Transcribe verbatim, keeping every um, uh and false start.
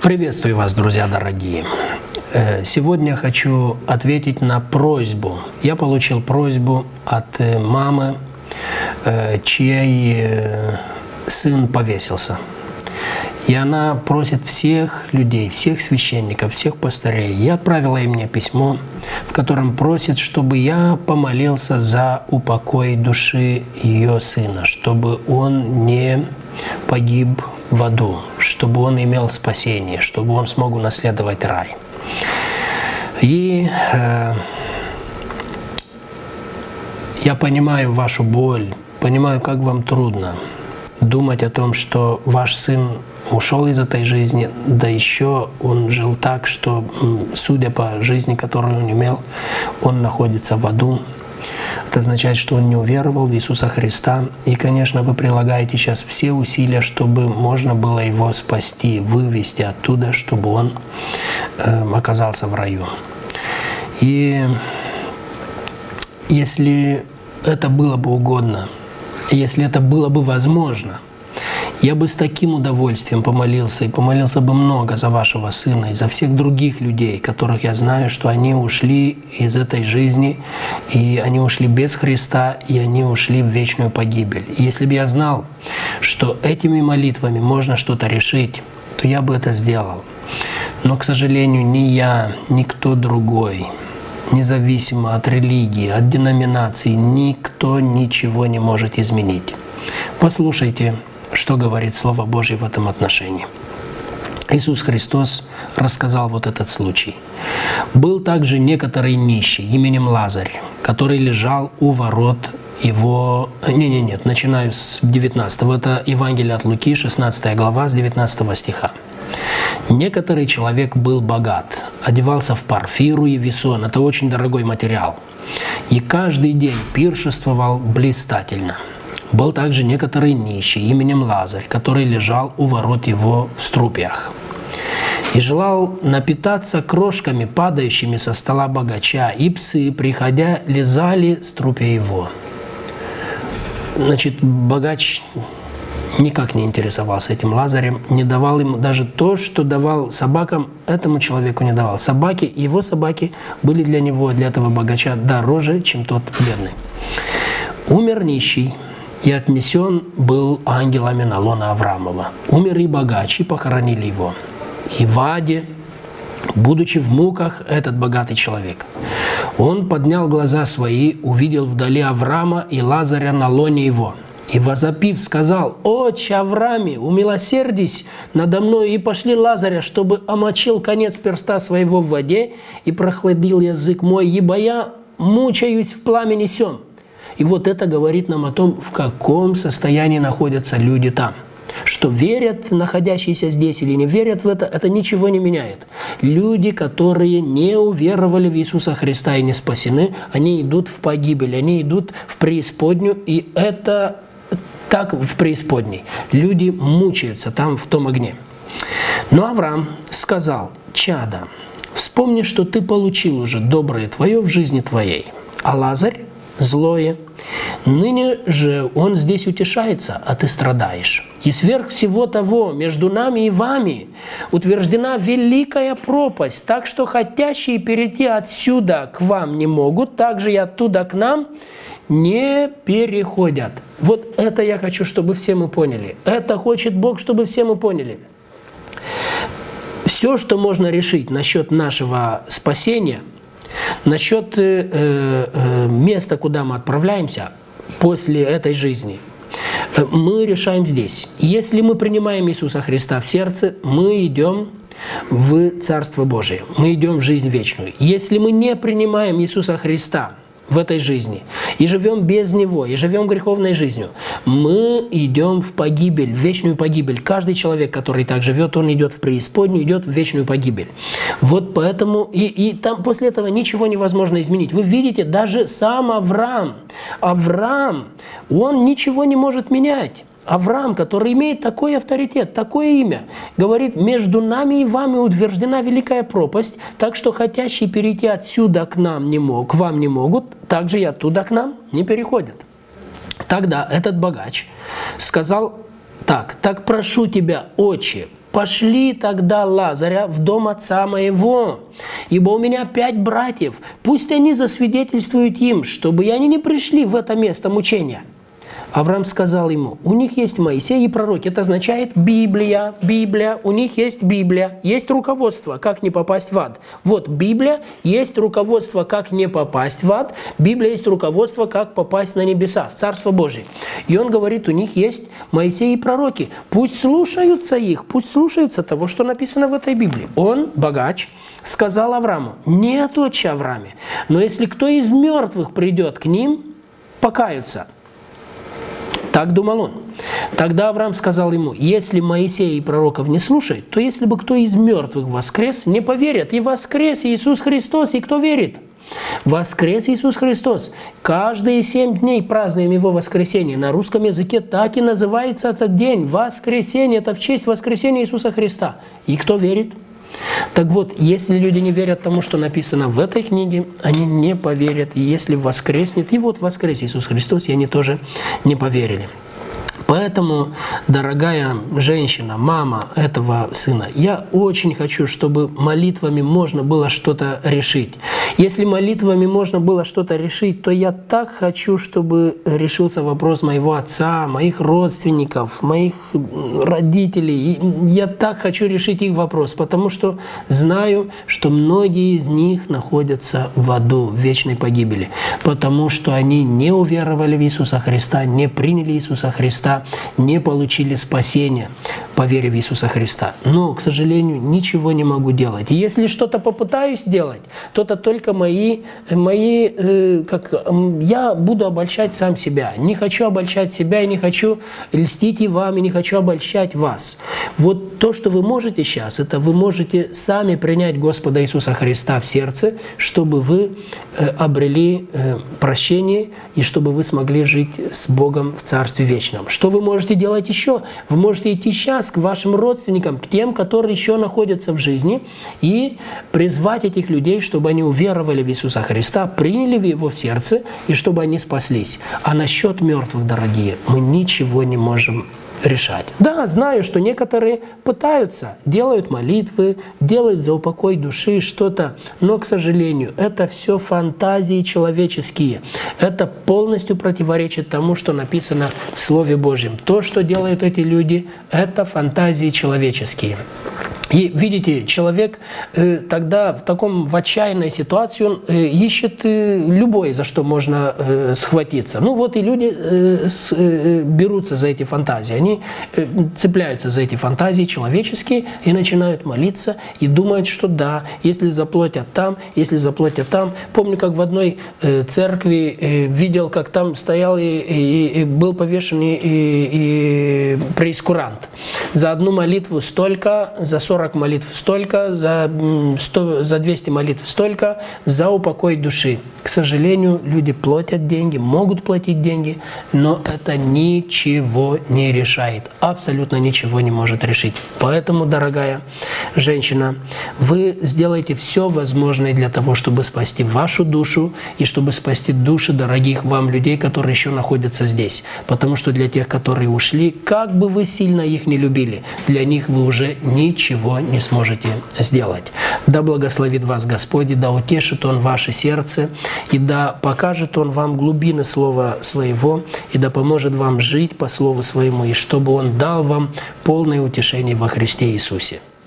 Приветствую вас, друзья дорогие. Сегодня хочу ответить на просьбу. Я получил просьбу от мамы, чей сын повесился. И она просит всех людей, всех священников, всех пастырей. Я отправила им мне письмо, в котором просит, чтобы я помолился за упокой души ее сына, чтобы он не погиб в аду, чтобы он имел спасение, чтобы он смог унаследовать рай. И э, я понимаю вашу боль, понимаю, как вам трудно думать о том, что ваш сын ушел из этой жизни, да еще он жил так, что, судя по жизни, которую он имел, он находится в аду. Это означает, что он не уверовал в Иисуса Христа. И, конечно, вы прилагаете сейчас все усилия, чтобы можно было его спасти, вывести оттуда, чтобы он э, оказался в раю. И если это было бы угодно, если это было бы возможно, я бы с таким удовольствием помолился, и помолился бы много за вашего сына и за всех других людей, которых я знаю, что они ушли из этой жизни, и они ушли без Христа, и они ушли в вечную погибель. И если бы я знал, что этими молитвами можно что-то решить, то я бы это сделал. Но, к сожалению, ни я, ни кто другой, независимо от религии, от деноминации, никто ничего не может изменить. Послушайте, что говорит Слово Божье в этом отношении. Иисус Христос рассказал вот этот случай. «Был также некоторый нищий именем Лазарь, который лежал у ворот его...» Не-не-нет, нет, начинаю с девятнадцатого. Это Евангелие от Луки, шестнадцатая глава, с девятнадцатого стиха. «Некоторый человек был богат, одевался в парфиру и весон». Это очень дорогой материал. «И каждый день пиршествовал блистательно. Был также некоторый нищий именем Лазарь, который лежал у ворот его в струпьях, и желал напитаться крошками, падающими со стола богача, и псы, приходя, лизали струпья его». Значит, богач никак не интересовался этим Лазарем, не давал ему даже то, что давал собакам, этому человеку не давал. Собаки, его собаки были для него, для этого богача, дороже, чем тот бедный. «Умер нищий, и отнесен был ангелами на лоно Авраамова. Умер и богач, и похоронили его. И в аде, будучи в муках, этот богатый человек, он поднял глаза свои, увидел вдали Авраама и Лазаря на лоне его. И, возопив, сказал: «Отче Аврааме, умилосердись надо мной, и пошли Лазаря, чтобы омочил конец перста своего в воде и прохладил язык мой, ибо я мучаюсь в пламени сем». И вот это говорит нам о том, в каком состоянии находятся люди там. Что верят находящиеся здесь или не верят в это, это ничего не меняет. Люди, которые не уверовали в Иисуса Христа и не спасены, они идут в погибель, они идут в преисподнюю, и это так в преисподней. Люди мучаются там, в том огне. Но Авраам сказал: «Чадо, вспомни, что ты получил уже доброе твое в жизни твоей, а Лазарь злое. Ныне же он здесь утешается, а ты страдаешь. И сверх всего того между нами и вами утверждена великая пропасть, так что хотящие перейти отсюда к вам не могут, также и оттуда к нам не переходят». Вот это я хочу, чтобы все мы поняли. Это хочет Бог, чтобы все мы поняли. Все, что можно решить насчет нашего спасения, насчет э, э, места, куда мы отправляемся после этой жизни, мы решаем здесь. Если мы принимаем Иисуса Христа в сердце, мы идем в Царство Божие, мы идем в жизнь вечную. Если мы не принимаем Иисуса Христа в этой жизни и живем без Него, и живем греховной жизнью, мы идем в погибель, в вечную погибель. Каждый человек, который так живет, он идет в преисподнюю, идет в вечную погибель. Вот поэтому, и, и там после этого ничего невозможно изменить. Вы видите, даже сам Авраам, Авраам, он ничего не может менять. Авраам, который имеет такой авторитет, такое имя, говорит: между нами и вами утверждена великая пропасть, так что хотящие перейти отсюда к нам не мог, к вам не могут, также и оттуда к нам не переходят. Тогда этот богач сказал так: «Так прошу тебя, отче, пошли тогда Лазаря в дом отца моего, ибо у меня пять братьев, пусть они засвидетельствуют им, чтобы они не пришли в это место мучения». Авраам сказал ему: у них есть Моисей и пророки. Это означает Библия, Библия, у них есть Библия, есть руководство, как не попасть в ад. Вот Библия, есть руководство, как не попасть в ад, Библия есть руководство, как попасть на небеса, в Царство Божие. И он говорит, у них есть Моисей и пророки, пусть слушаются их, пусть слушаются того, что написано в этой Библии. Он, богач, сказал Аврааму: нет, отче Аврааме, но если кто из мертвых придет к ним, покаются. Так думал он. Тогда Авраам сказал ему: если Моисея и пророков не слушает, то если бы кто из мертвых воскрес, не поверят. И воскрес Иисус Христос, и кто верит? Воскрес Иисус Христос. Каждые семь дней празднуем Его воскресение. На русском языке так и называется этот день. Воскресение. Это в честь воскресения Иисуса Христа. И кто верит? Так вот, если люди не верят тому, что написано в этой книге, они не поверят. И если воскреснет, и вот воскрес Иисус Христос, и они тоже не поверили. Поэтому, дорогая женщина, мама этого сына, я очень хочу, чтобы молитвами можно было что-то решить. Если молитвами можно было что-то решить, то я так хочу, чтобы решился вопрос моего отца, моих родственников, моих родителей. Я так хочу решить их вопрос, потому что знаю, что многие из них находятся в аду, в вечной погибели, потому что они не уверовали в Иисуса Христа, не приняли Иисуса Христа, не получили спасения по вере в Иисуса Христа. Но, к сожалению, ничего не могу делать. И если что-то попытаюсь делать, то это только мои, мои э, как, э, я буду обольщать сам себя. Не хочу обольщать себя, и не хочу льстить и вам, и не хочу обольщать вас. Вот то, что вы можете сейчас, это вы можете сами принять Господа Иисуса Христа в сердце, чтобы вы э, обрели э, прощение, и чтобы вы смогли жить с Богом в Царстве Вечном. Что вы можете делать еще? Вы можете идти сейчас к вашим родственникам, к тем, которые еще находятся в жизни, и призвать этих людей, чтобы они уверовали в Иисуса Христа, приняли Его в сердце, и чтобы они спаслись. А насчет мертвых, дорогие, мы ничего не можем решать. Да, знаю, что некоторые пытаются, делают молитвы, делают за упокой души что-то, но, к сожалению, это все фантазии человеческие. Это полностью противоречит тому, что написано в Слове Божьем. То, что делают эти люди, это фантазии человеческие. И видите, человек э, тогда в таком в отчаянной ситуации он э, ищет э, любое, за что можно э, схватиться. Ну вот и люди э, с, э, берутся за эти фантазии, они э, цепляются за эти фантазии человеческие и начинают молиться и думают, что да, если заплатят там, если заплатят там. Помню, как в одной э, церкви э, видел, как там стоял и, и, и был повешен и, и, и прейскурант. За одну молитву столько, за сорок молитв столько, за, сто, за двести молитв столько, за упокой души. К сожалению, люди платят деньги, могут платить деньги, но это ничего не решает, абсолютно ничего не может решить. Поэтому, дорогая женщина, вы сделаете все возможное для того, чтобы спасти вашу душу и чтобы спасти души дорогих вам людей, которые еще находятся здесь. Потому что для тех, которые ушли, как бы вы сильно их не любили, для них вы уже ничего не сможете сделать. Да благословит вас Господь, и да утешит Он ваше сердце, и да покажет Он вам глубины Слова Своего, и да поможет вам жить по Слову Своему, и чтобы Он дал вам полное утешение во Христе Иисусе.